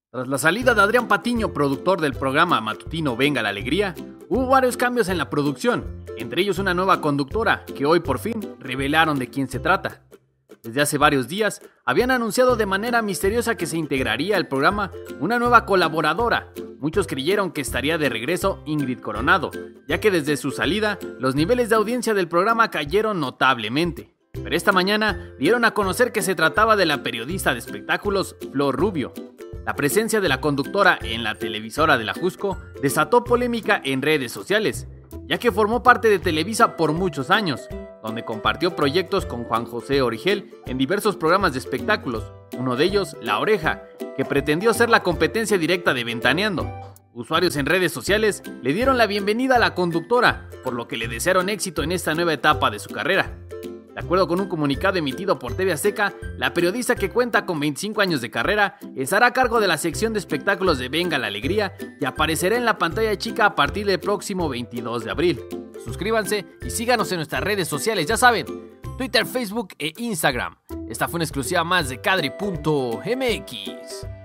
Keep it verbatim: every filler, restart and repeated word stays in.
Tras la salida de Adrián Patiño, productor del programa matutino Venga la Alegría, hubo varios cambios en la producción, entre ellos una nueva conductora, que hoy por fin revelaron de quién se trata. Desde hace varios días, habían anunciado de manera misteriosa que se integraría al programa una nueva colaboradora. Muchos creyeron que estaría de regreso Ingrid Coronado, ya que desde su salida, los niveles de audiencia del programa cayeron notablemente. Pero esta mañana dieron a conocer que se trataba de la periodista de espectáculos Flor Rubio. La presencia de la conductora en la televisora de la Jusco desató polémica en redes sociales, ya que formó parte de Televisa por muchos años, donde compartió proyectos con Juan José Origel en diversos programas de espectáculos, uno de ellos La Oreja, que pretendió ser la competencia directa de Ventaneando. Usuarios en redes sociales le dieron la bienvenida a la conductora, por lo que le desearon éxito en esta nueva etapa de su carrera. De acuerdo con un comunicado emitido por T V Azteca, la periodista, que cuenta con veinticinco años de carrera, estará a cargo de la sección de espectáculos de Venga la Alegría y aparecerá en la pantalla chica a partir del próximo veintidós de abril. Suscríbanse y síganos en nuestras redes sociales, ya saben, Twitter, Facebook e Instagram. Esta fue una exclusiva más de Cadre punto M X.